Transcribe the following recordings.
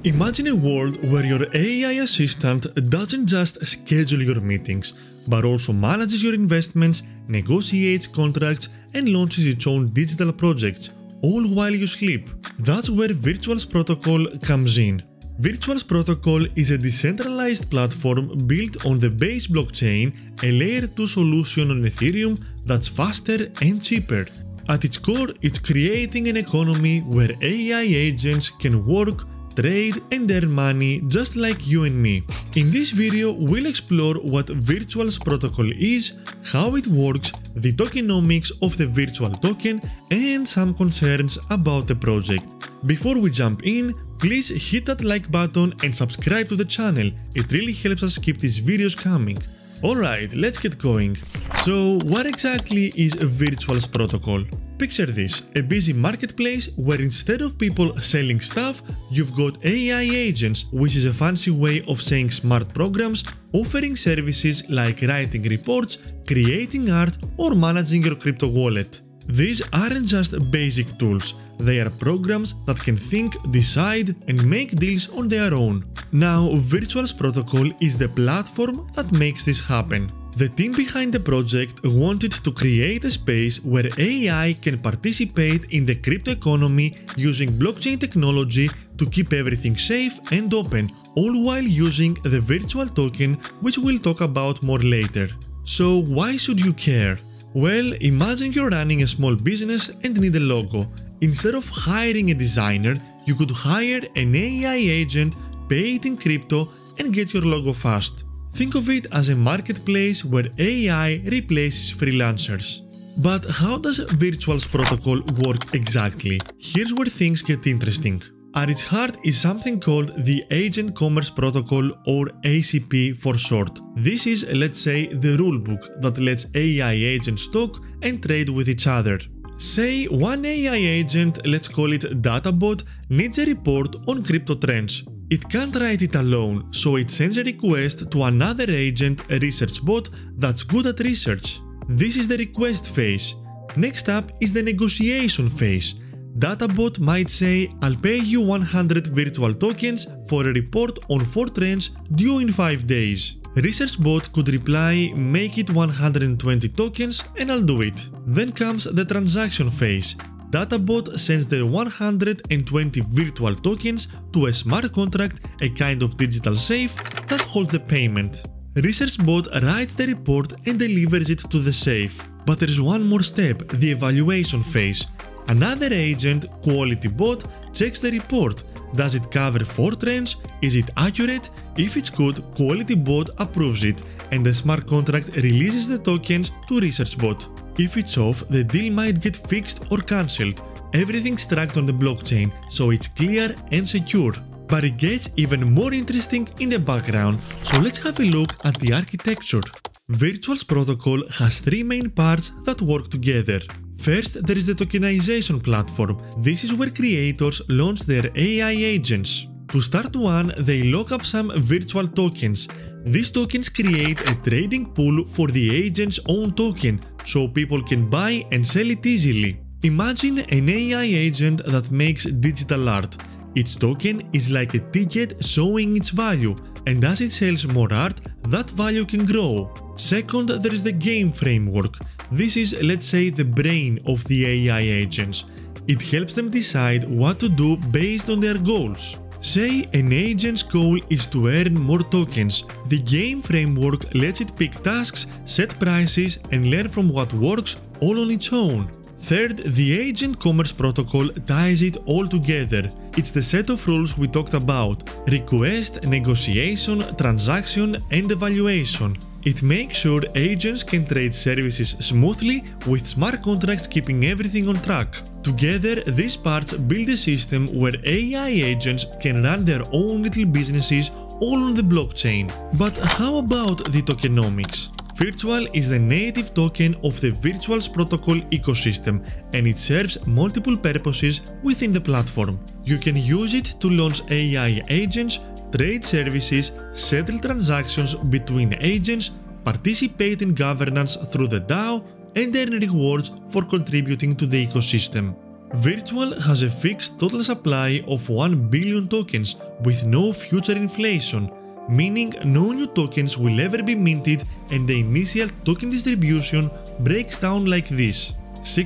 Imagine a world where your AI assistant doesn't just schedule your meetings, but also manages your investments, negotiates contracts, and launches its own digital projects, all while you sleep. That's where Virtuals Protocol comes in. Virtuals Protocol is a decentralized platform built on the base blockchain, a layer 2 solution on Ethereum that's faster and cheaper. At its core, it's creating an economy where AI agents can work, trade and earn money just like you and me. In this video, we'll explore what Virtuals Protocol is, how it works, the tokenomics of the virtual token, and some concerns about the project. Before we jump in, please hit that like button and subscribe to the channel. It really helps us keep these videos coming. Alright, let's get going. So, what exactly is a Virtuals Protocol? Picture this, a busy marketplace where instead of people selling stuff, you've got AI agents, which is a fancy way of saying smart programs, offering services like writing reports, creating art, or managing your crypto wallet. These aren't just basic tools, they are programs that can think, decide, and make deals on their own. Now, Virtuals Protocol is the platform that makes this happen. The team behind the project wanted to create a space where AI can participate in the crypto economy using blockchain technology to keep everything safe and open, all while using the virtual token, which we'll talk about more later. So why should you care? Well, imagine you're running a small business and need a logo. Instead of hiring a designer, you could hire an AI agent, pay it in crypto, and get your logo fast. Think of it as a marketplace where AI replaces freelancers. But how does Virtuals Protocol work exactly? Here's where things get interesting. At its heart is something called the Agent Commerce Protocol, or ACP for short. This is, let's say, the rulebook that lets AI agents talk and trade with each other. Say one AI agent, let's call it Databot, needs a report on crypto trends. It can't write it alone, so it sends a request to another agent, a research bot that's good at research. This is the request phase. Next up is the negotiation phase. Databot might say, I'll pay you 100 virtual tokens for a report on 4 trends due in 5 days. ResearchBot could reply, make it 120 tokens and I'll do it. Then comes the transaction phase. Databot sends the 120 virtual tokens to a smart contract, a kind of digital safe that holds the payment. ResearchBot writes the report and delivers it to the safe. But there's one more step, the evaluation phase. Another agent, QualityBot, checks the report. Does it cover 4 trends? Is it accurate? If it's good, QualityBot approves it, and the smart contract releases the tokens to ResearchBot. If it's off, the deal might get fixed or cancelled. Everything's tracked on the blockchain, so it's clear and secure. But it gets even more interesting in the background, so let's have a look at the architecture. Virtuals Protocol has 3 main parts that work together. First, there is the tokenization platform. This is where creators launch their AI agents. To start one, they lock up some virtual tokens. These tokens create a trading pool for the agent's own token, so people can buy and sell it easily. Imagine an AI agent that makes digital art. Each token is like a ticket showing its value, and as it sells more art, that value can grow. Second, there is the game framework. This is, let's say, the brain of the AI agents. It helps them decide what to do based on their goals. Say an agent's goal is to earn more tokens. The game framework lets it pick tasks, set prices, and learn from what works all on its own. Third, the Agent Commerce Protocol ties it all together. It's the set of rules we talked about: request, negotiation, transaction, and evaluation. It makes sure agents can trade services smoothly, with smart contracts keeping everything on track. Together, these parts build a system where AI agents can run their own little businesses all on the blockchain. But how about the tokenomics? Virtual is the native token of the Virtuals Protocol ecosystem, and it serves multiple purposes within the platform. You can use it to launch AI agents, trade services, settle transactions between agents, participate in governance through the DAO, and earn rewards for contributing to the ecosystem. Virtual has a fixed total supply of 1 billion tokens with no future inflation, meaning no new tokens will ever be minted, and the initial token distribution breaks down like this.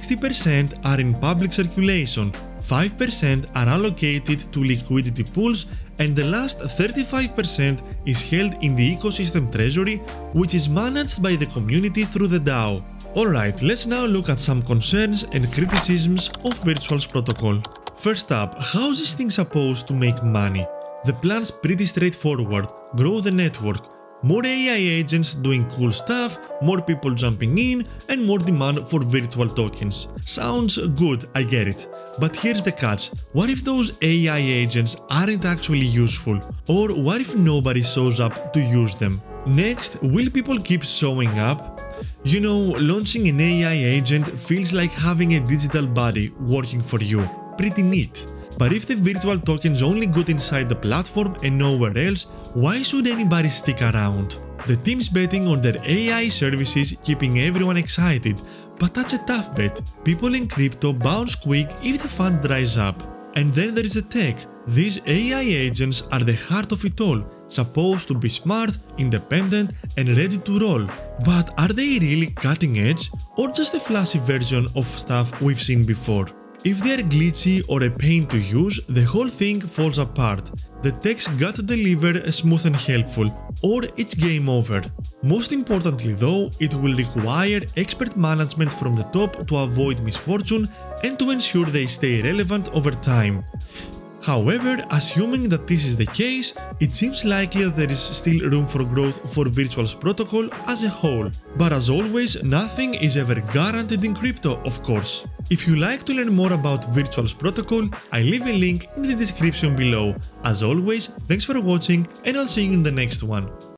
60% are in public circulation, 5% are allocated to liquidity pools, and the last 35% is held in the ecosystem treasury, which is managed by the community through the DAO. Alright, let's now look at some concerns and criticisms of Virtual's protocol. First up, how is this thing supposed to make money? The plan's pretty straightforward: grow the network, more AI agents doing cool stuff, more people jumping in, and more demand for virtual tokens. Sounds good, I get it. But here's the catch: what if those AI agents aren't actually useful? Or what if nobody shows up to use them? Next, will people keep showing up? You know, launching an AI agent feels like having a digital body working for you. Pretty neat. But if the virtual token's only good inside the platform and nowhere else, why should anybody stick around? The team's betting on their AI services, keeping everyone excited, but that's a tough bet. People in crypto bounce quick if the fund dries up. And then there is the tech. These AI agents are the heart of it all, supposed to be smart, independent, and ready to roll. But are they really cutting edge, or just a flashy version of stuff we've seen before? If they are glitchy or a pain to use, the whole thing falls apart. The tech's got to deliver smooth and helpful, or it's game over. Most importantly though, it will require expert management from the top to avoid misfortune and to ensure they stay relevant over time. However, assuming that this is the case, it seems likely that there is still room for growth for Virtual's protocol as a whole. But as always, nothing is ever guaranteed in crypto, of course. If you like to learn more about Virtual's protocol, I leave a link in the description below. As always, thanks for watching, and I'll see you in the next one.